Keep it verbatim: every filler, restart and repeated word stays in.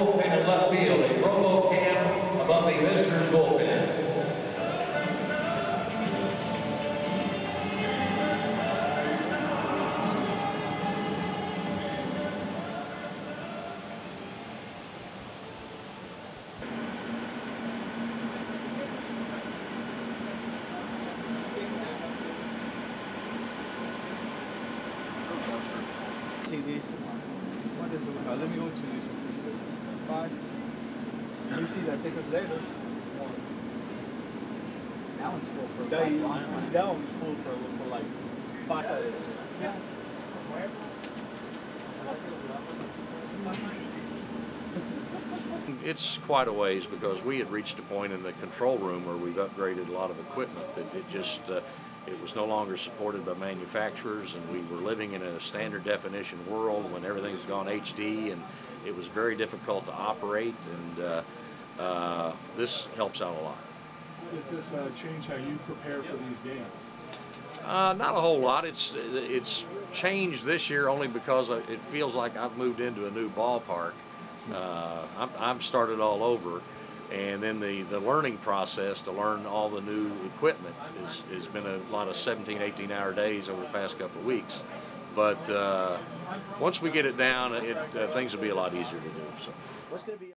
Bullpen in left field, a RoboCam above the visitors' bullpen. See this? What is it? Uh, let me go to this. Five. You see that Texas Raiders? That one's full for That, like is, line. that one is full for, for like five seconds. Yeah. It's quite a ways because we had reached a point in the control room where we've upgraded a lot of equipment that it just uh, it was no longer supported by manufacturers, and we were living in a standard definition world when everything's gone H D, and it was very difficult to operate, and uh, uh, this helps out a lot. Does this uh, change how you prepare for these games? Uh, not a whole lot. It's it's changed this year only because it feels like I've moved into a new ballpark. Uh, I'm, I've started all over, and then the, the learning process to learn all the new equipment is, has been a lot of seventeen, eighteen hour days over the past couple of weeks. But uh, once we get it down, it, uh, things will be a lot easier to do. So. What's going to be